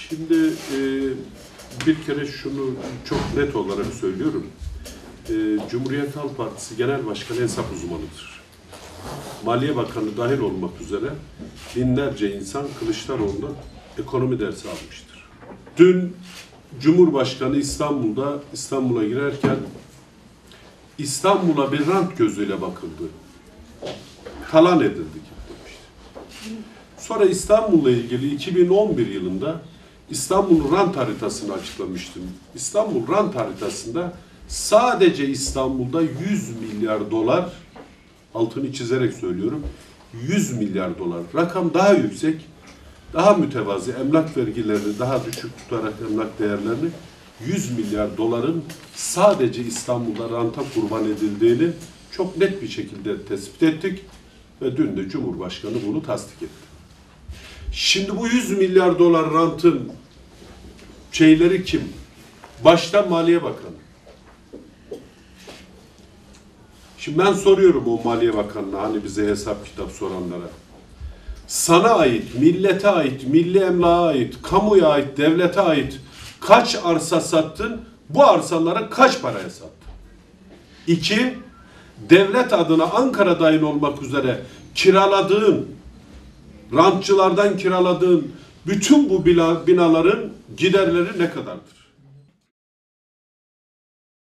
Şimdi bir kere şunu çok net olarak söylüyorum. Cumhuriyet Halk Partisi Genel Başkanı hesap uzmanıdır. Maliye Bakanı dahil olmak üzere binlerce insan Kılıçdaroğlu'ndan ekonomi dersi almıştır. Dün Cumhurbaşkanı İstanbul'a girerken İstanbul'a bir rant gözüyle bakıldı. Talan edildi demişti. Sonra İstanbul'la ilgili 2011 yılında İstanbul rant haritasını açıklamıştım. İstanbul rant haritasında sadece İstanbul'da 100 milyar dolar, altını çizerek söylüyorum, 100 milyar dolar. Rakam daha yüksek, daha mütevazi, emlak vergilerini daha düşük tutarak emlak değerlerini 100 milyar doların sadece İstanbul'da ranta kurban edildiğini çok net bir şekilde tespit ettik ve dün de Cumhurbaşkanı bunu tasdik etti. Şimdi bu 100 milyar dolar rantın şeyleri kim? Başta Maliye Bakanı. Şimdi ben soruyorum o Maliye Bakanı'na, hani bize hesap kitap soranlara. Sana ait, millete ait, milli emlağa ait, kamuya ait, devlete ait kaç arsa sattın? Bu arsaları kaç paraya sattın? 2. Devlet adına Ankara dahil olmak üzere kiraladığın, rantçılardan kiraladığın bütün bu binaların giderleri ne kadardır?